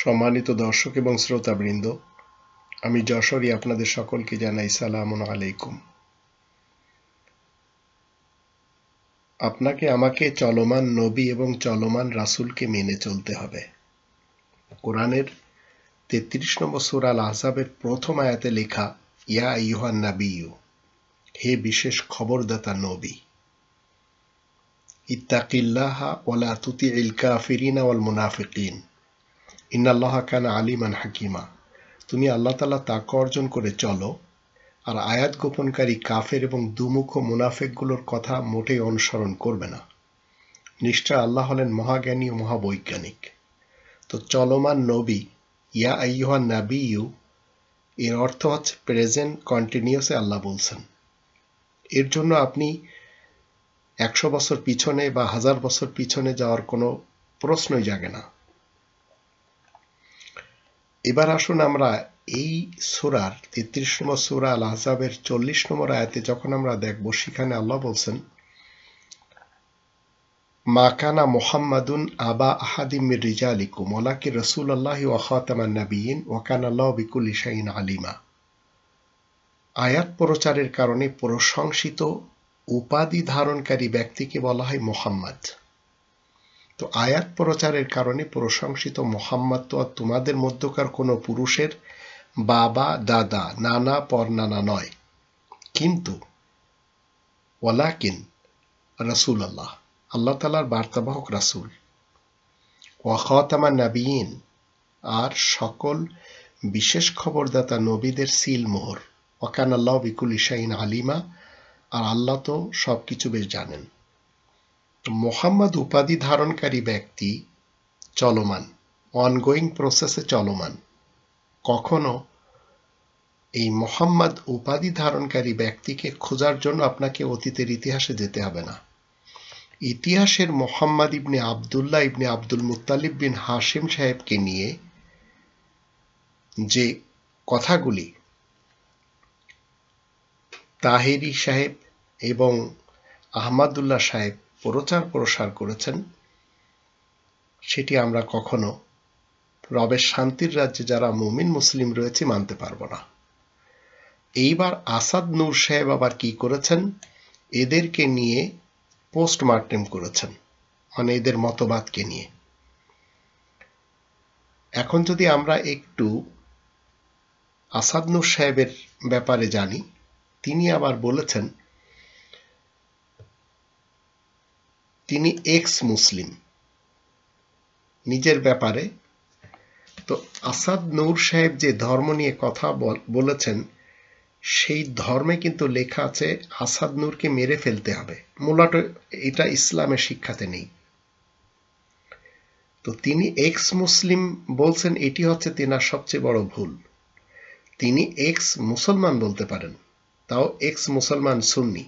সম্মানিত দর্শক এবং শ্রোতাবৃন্দ, আমি যশোরী আপনাদের সকলকে জানাই সালামুন আলাইকুম। আপনাকে আমাকে চলমান নবী এবং চলমান রাসূলকে মেনে চলতে হবে। কোরআনের ৩৩ নম্বর সূরা আল আহজাবের প্রথম আয়াতে লেখা, ইয়া আইয়ুহান নাবিয়্যু, হে বিশেষ খবরদাতা নবী, ইত্তাকিল্লাহা ওয়ালা তুতিইল কাফিরিনা ওয়াল মুনাফিকিন ইন্নাল্লাহা কানা আলিমান হাকিমা। তুমি আল্লাহ তাআলা তাকওয়া অর্জন করে চলো, আর আয়াত গোপনকারী কাফের এবং দুমুখ মুনাফিকগুলোর কথা মোটেই অনুসরণ করবে না। নিশ্চয় আল্লাহ হলেন মহাজ্ঞানী ও মহাবৈজ্ঞানিক। তো চলমান নবী, ইয়া আইয়ুহান নাবিয়্যু, এর অর্থ হচ্ছে প্রেজেন্ট কন্টিনিউসে আল্লাহ বলছেন। এর জন্য আপনি ১০০ বছর পিছনে বা ১০০০ বছর পিছনে যাওয়ার কোনো প্রশ্নই জাগে না। এবার আসুন আমরা এই সূরার ৩৩ নম্বর সূরা আল আহজাবের ৪০ নম্বর আয়াতে যখন আমরা দেখব, সেখানে আল্লাহ বলছেন, মা কানা মুহাম্মাদুন আবা আহাদিম মির রিজালিকুম ওয়ালাকিন রাসূলুল্লাহি ওয়া খাতামান নাবিয়্যিন ওয়া কানা আল্লাহু বিকুল্লি শাইইন আলিমা। আয়াত প্রচারের কারণে প্রশংসিত উপাধি ধারণকারী ব্যক্তিকে বলা হয় মুহাম্মদ। তো আয়াত প্রচারের কারণে প্রশংসিত মুহাম্মদ তো আর তোমাদের মধ্যকার কোনো পুরুষের বাবা, দাদা, নানা, পরনানা নয়, কিন্তু ওয়ালাকিন রাসূলুল্লাহ, আল্লাহ তাআলার বার্তাবাহক রাসূল, ওয়া খাতামান নাবিয়্যিন, আর সকল বিশেষ খবরদাতা নবীদের সিল মোহর, ওয়া কানা আল্লাহু বিকুল্লি শাইইন আলিমা, আর আল্লাহ তো সবকিছু বেশ জানেন। মুহাম্মদ উপাধি ধারণকারী ব্যক্তি চলমান, অনগোয়িং প্রসেসে চলমান। কখনো এই মুহাম্মদ উপাধি ধারণকারী ব্যক্তিকে খোঁজার জন্য আপনাকে অতীতের ইতিহাসে যেতে হবে না। ইতিহাসের Muhammad ibn Abdullah ibn Abdul Muttalib bin Hashim সাহেবকে নিয়ে যে কথাগুলি তাহেরি সাহেব এবং আহমদুল্লাহ সাহেব প্রচার প্রসার করেছেন, সেটি আমরা কখনো রবের শান্তির রাজ্যে যারা মুমিন মুসলিম রয়েছে মানতে পারবো না। এইবার আসাদ নূর সাহেব আবার কি করেছেন, এদেরকে নিয়ে পোস্টমার্টেম করেছেন, মানে এদের মতবাদকে নিয়ে। এখন যদি আমরা একটু আসাদ নূর সাহেবের ব্যাপারে জানি, তিনি আবার বলেছেন তিনি এক্স মুসলিম নিজের ব্যাপারে। তো আসাদ নূর সাহেব যে ধর্ম নিয়ে কথা বলেছেন, সেই ধর্মে কিন্তু লেখা আছে আসাদ নূরকে মেরে ফেলতে হবে। মূলত এটা ইসলামের শিক্ষাতে নেই। তো তিনি এক্স মুসলিম বলছেন, এটি হচ্ছে তেনার সবচেয়ে বড় ভুল। তিনি এক্স মুসলমান বলতে পারেন, তাও এক্স মুসলমান সুন্নি।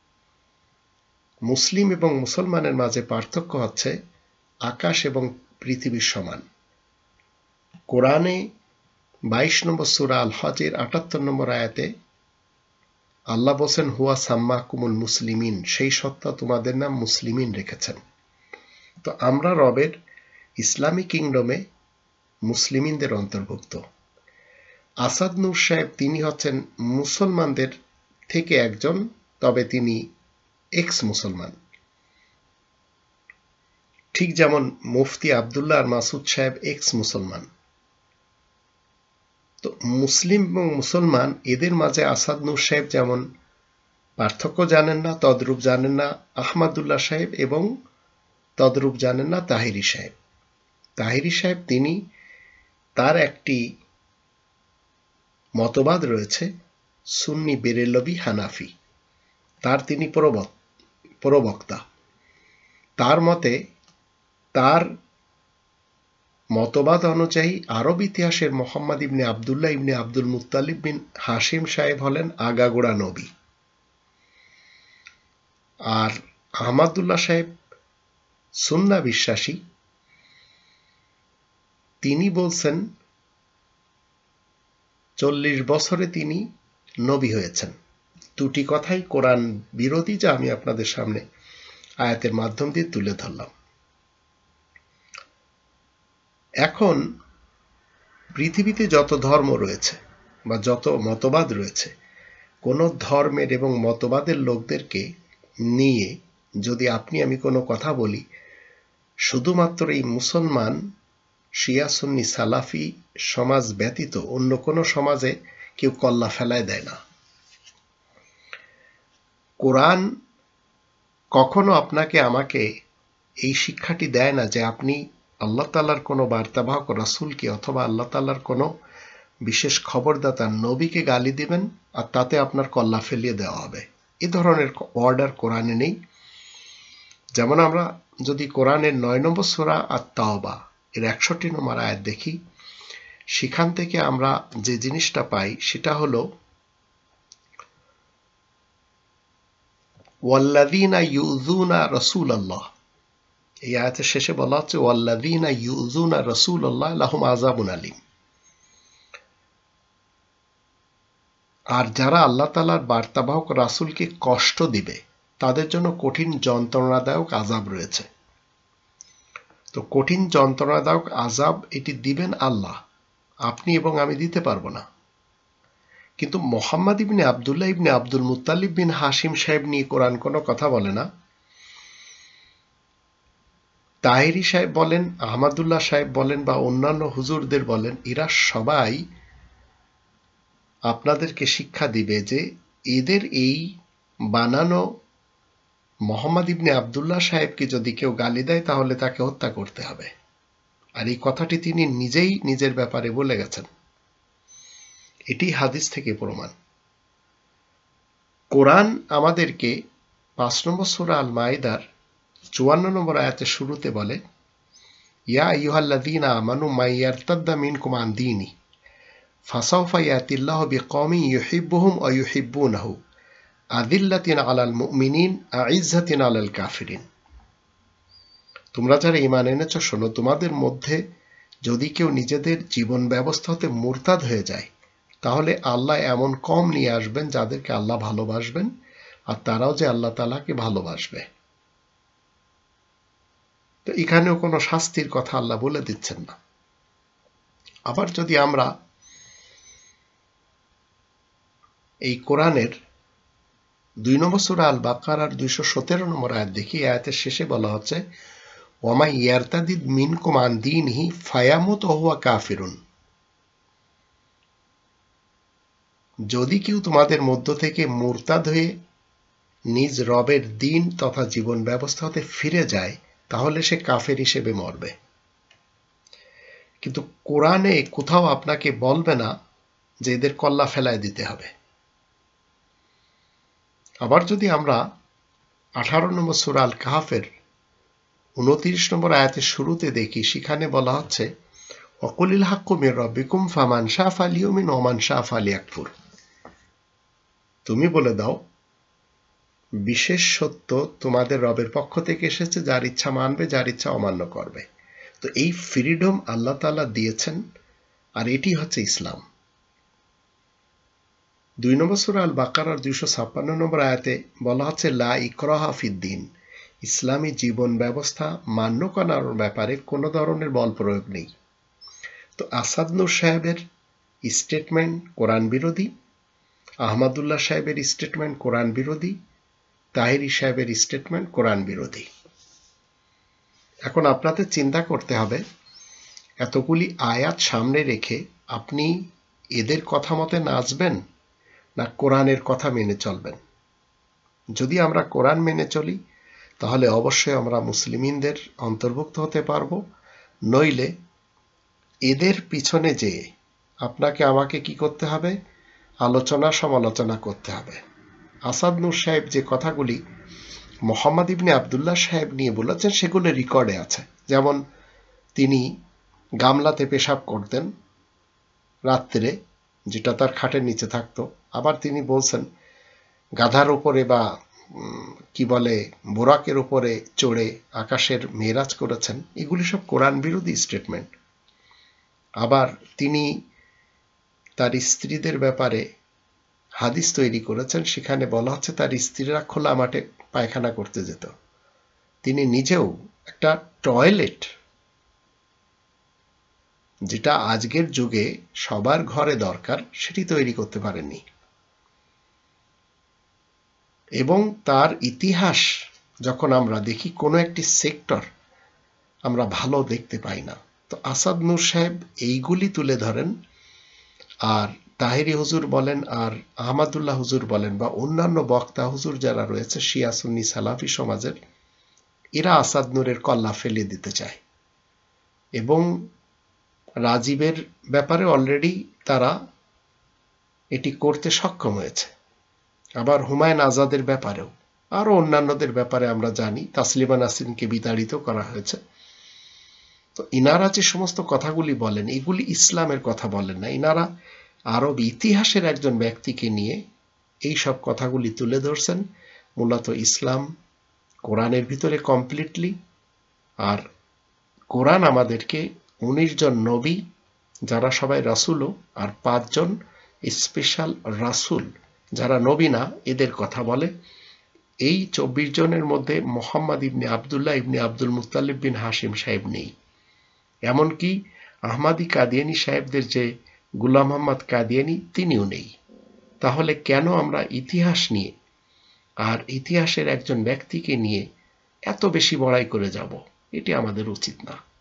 মুসলিম এবং মুসলমানের মাঝে পার্থক্য হচ্ছে আকাশ এবং পৃথিবীর সমান। কোরআনে ২২ নম্বর সূরা আল হজের ৭৮ নম্বর আয়াতে আল্লাহ বলেন, হুয়া সাম্মাকুমুল মুসলিমিন, সেই সত্তা তোমাদের নাম মুসলিমিন রেখেছেন। তো আমরা রবের ইসলামিক কিংডমে মুসলিমিনদের অন্তর্ভুক্ত। আসাদ নূর সাহেব তিনি হচ্ছেন মুসলমানদের থেকে একজন, তবে তিনি এক্স মুসলমান। ঠিক যেমন মুফতি আবদুল্লাহ আর মাসুদ সাহেব এক্স মুসলমান। তো মুসলিম এবং মুসলমান এদের মাঝে আসাদ নূর সাহেব যেমন পার্থক্য জানেন না, তদ্রূপ জানেন না আহমদুল্লাহ সাহেব, এবং তদ্রূপ জানেন না তাহেরি সাহেব। তাহেরি সাহেব তিনি, তার একটি মতবাদ রয়েছে সুন্নি বেরেলভি হানাফি, তার তিনি প্রবক্তা। তার মতে, তার মতবাদ অনুযায়ী আরব ইতিহাসের Muhammad ibn Abdullah ibn Abdul Muttalib bin Hashim সাহেব হলেন আগাগোড়া নবী। আর আহমদুল্লাহ সাহেব সুন্না বিশ্বাসী, তিনি বলছেন ৪০ বছরে তিনি নবী হয়েছেন। দুটি কথাই কোরআন বিরোধী, যা আমি আপনাদের সামনে আয়াতের মাধ্যম দিয়ে তুলে ধরলাম। এখন পৃথিবীতে যত ধর্ম রয়েছে বা যত মতবাদ রয়েছে, কোনো ধর্মের এবং মতবাদের লোকদেরকে নিয়ে যদি আপনি আমি কোনো কথা বলি, শুধুমাত্র এই মুসলমান শিয়া সুন্নি সালাফি সমাজ ব্যতীত অন্য কোনো সমাজে কেউ কল্লা ফেলায় দেয় না। কোরআন কখনো আপনাকে আমাকে এই শিক্ষাটি দেয় না যে আপনি আল্লাহ তাআলার কোনো বার্তাবাহক রাসূলকে অথবা আল্লাহ তাআলার কোনো বিশেষ খবরদাতা নবীকে গালি দিবেন আর তাতে আপনার কল্লা ফেলিয়ে দেওয়া হবে। এ ধরনের অর্ডার কোরআনে নেই। যেমন আমরা যদি কোরআনের 9 নম্বর সূরা আত-তাওবা এর 61 নম্বর আয়াত দেখি, সেখান থেকে আমরা যে জিনিসটা পাই সেটা হলো ওয়াল্লাযীনা ইউযুনা রাসূলাল্লাহ। এই আয়াতের শেষে বলা হচ্ছে ওয়াল্লাযীনা ইউযুনা রাসূলাল্লাহ লাহুম আযাবুন আলীম। আর যারা আল্লাহ তাআলার বার্তাবাহক রাসূলকে কষ্ট দিবে তাদের জন্য কঠিন যন্ত্রণাদায়ক আযাব রয়েছে। তো কঠিন যন্ত্রণাদায়ক আযাব এটি দিবেন আল্লাহ, আপনি এবং আমি দিতে পারবো না। কিন্তু Muhammad ibn Abdullah ibn Abdul Muttalib bin Hashim সাহেব নিয়ে কোরআন কোনো কথা বলে না। তাহেরি সাহেব বলেন, আহমদুল্লাহ সাহেব বলেন বা অন্যান্য হুজুরদের বলেন, এরা সবাই আপনাদেরকে শিক্ষা দিবে যে এদের এই বানানো মুহাম্মদ ইবনে আব্দুল্লাহ সাহেবকে যদি কেউ গালি দেয় তাহলে তাকে হত্যা করতে হবে। আর এই কথাটি তিনি নিজেই নিজের ব্যাপারে বলে গেছেন। এটি হাদিস থেকে প্রমাণ। কোরআন আমাদেরকে 5 নম্বর সূরা আল মাইদার 54 নম্বর আয়াতের শুরুতে বলে, ইয়া আইয়ুহাল্লাযীনা আমানু মাইয়ারতাদ্দা মিনকুম আন দীনি ফাসাউফা ইয়াতিল্লাহু বিকওমিন ইউহিব্বুহুম ওয়া ইউহিব্বুনাহু আযিল্লাতিন আলাল মুমিনিন আইজ্জাতিন আলাল কাফিরিন। তোমরা যারা ঈমান এনেছো শোনো, তোমাদের মধ্যে যদি কেউ নিজেদের জীবন ব্যবস্থা হতে মুরতাদ হয়ে যায় তাহলে আল্লাহ এমন কম নিয়ে আসবেন যাদেরকে আল্লাহ ভালোবাসবেন আর তারাও যে আল্লাহ তাআলাকে ভালোবাসবে। তো এখানেও কোনো শাস্তির কথা আল্লাহ বলে দিচ্ছেন না। আবার যদি আমরা এই কোরআনের 2 নম্বর সূরা আল বাকারার 217 নম্বর আয়াত দেখি, আয়াতের শেষে বলা হচ্ছে ওয়ামা ইয়ারতাদিদ মিনকুম আন দীনিহি ফায়ামুত ওয়া হুয়া কাফিরুন। যদি কেউ তোমাদের মধ্য থেকে মুরতাদ হয়ে নিজ রবের দিন তথা জীবন ব্যবস্থা হতে ফিরে যায় তাহলে সে কাফের হিসেবে মরবে। কিন্তু কোরআনে কোথাও আপনাকে বলবে না যে এদের কল্লা ফেলায় দিতে হবে। আবার যদি আমরা 18 নম্বর সূরা আল কাহফের 29 নম্বর আয়াতের শুরুতে দেখি, সেখানে বলা হচ্ছে ওয়াকুলিল হাক্কু মির রাব্বিকুম ফামান শাআ ফালিউমিন ওয়া মান শাআ ফালিয়াকফুর। তুমি বলে দাও বিশেষ সত্য তোমাদের রবের পক্ষ থেকে এসেছে, যার ইচ্ছা মানবে যার ইচ্ছা অমান্য করবে। তো এই ফ্রিডম আল্লাহ তাআলা দিয়েছেন আর এটি হচ্ছে ইসলাম। 2 নম্বর সূরা আল বাকারার 256 নম্বর আয়াতে বলা হচ্ছে লা ইকরাহা ফিদ্দিন। ইসলামী জীবন ব্যবস্থা মান্য করার ব্যাপারে কোনো ধরনের বল প্রয়োগ নেই। তো আসাদ নূর সাহেবের স্টেটমেন্ট কোরআন বিরোধী, আহমদুল্লাহ সাহেবের স্টেটমেন্ট কোরআন বিরোধী, তাহেরি সাহেবের স্টেটমেন্ট কোরআন বিরোধী। এখন আপনাদের চিন্তা করতে হবে এতগুলি আয়াত সামনে রেখে আপনি এদের কথা মতে নাচবেন না কোরআনের কথা মেনে চলবেন। যদি আমরা কোরআন মেনে চলি তাহলে অবশ্যই আমরা মুসলিমিনদের অন্তর্ভুক্ত হতে পারবো, নইলে এদের পিছনে যেয়ে আপনাকে আমাকে কি করতে হবে, আলোচনা সমালোচনা করতে হবে। আসাদ নূর সাহেব যে কথাগুলি মুহাম্মদ ইবনে আব্দুল্লাহ সাহেব নিয়ে বলেছেন সেগুলো রেকর্ডে আছে। যেমন তিনি গামলাতে পেশাব করতেন রাত্রে, যেটা তার খাটের নিচে থাকতো। আবার তিনি বলছেন গাধার উপরে বা কি বলে বোরাকের উপরে চড়ে আকাশের মেরাজ করেছেন। এগুলি সব কোরআন বিরোধী স্টেটমেন্ট। আবার তিনি তার স্ত্রীদের ব্যাপারে হাদিস তৈরি করেছেন, সেখানে বলা হচ্ছে তার স্ত্রীরা খোলা মাঠে পায়খানা করতে যেত। তিনি নিজেও একটা টয়লেট যেটা আজকের যুগে সবার ঘরে দরকার, সেটি তৈরি করতে পারেননি। এবং তার ইতিহাস যখন আমরা দেখি, কোনো একটি সেক্টর আমরা ভালো দেখতে পাই না। তো আসাদ নূর সাহেব এইগুলি তুলে ধরেন। আর তাহেরি হুজুর বলেন, আর আহমদুল্লাহ হুজুর বলেন, বা অন্যান্য বক্তা হুজুর যারা রয়েছে শিয়া সুন্নি সালাফি সমাজের, এরা আসাদ নূরের কল্লা ফেলে দিতে চায়। এবং রাজীবের ব্যাপারে অলরেডি তারা এটি করতে সক্ষম হয়েছে। আবার হুমায়ুন আজাদের ব্যাপারেও, আরো অন্যান্যদের ব্যাপারে আমরা জানি তাসলিমা নাসরিনকে বিতাড়িত করা হয়েছে। তো ইনারা যে সমস্ত কথাগুলি বলেন, এগুলি ইসলামের কথা বলেন না। ইনারা আরব ইতিহাসের একজন ব্যক্তিকে নিয়ে এই সব কথাগুলি তুলে ধরছেন। মূলত ইসলাম কোরআনের ভিতরে কমপ্লিটলি, আর কোরআন আমাদেরকে 19 জন নবী, যারা সবাই রাসূলও, আর 5 জন স্পেশাল রাসূল যারা নবী না, এদের কথা বলে। এই 24 জনের মধ্যে Mohammad ibn Abdullah ibn Abdul Muttalib bin Hashim সাহেব নেই। এমনকি আহমাদি কাদিয়ানী সাহেবদের যে গুলাম মোহাম্মদ কাদিয়ানী, তিনিও নেই। তাহলে কেন আমরা ইতিহাস নিয়ে আর ইতিহাসের একজন ব্যক্তিকে নিয়ে এত বেশি বড়াই করে যাব? এটি আমাদের উচিত না।